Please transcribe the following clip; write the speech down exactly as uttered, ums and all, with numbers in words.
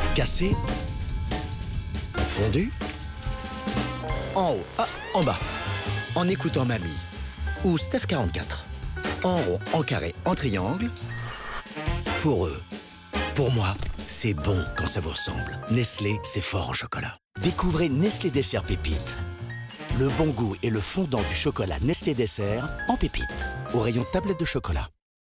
Cassé. Fondu. En haut, ah, en bas. En écoutant Mamie. Ou Steph quarante-quatre. En rond, en carré, en triangle. Pour eux. Pour moi, c'est bon quand ça vous ressemble. Nestlé, c'est fort en chocolat. Découvrez Nestlé Dessert Pépite. Le bon goût et le fondant du chocolat Nestlé Dessert en pépites. Au rayon tablette de chocolat.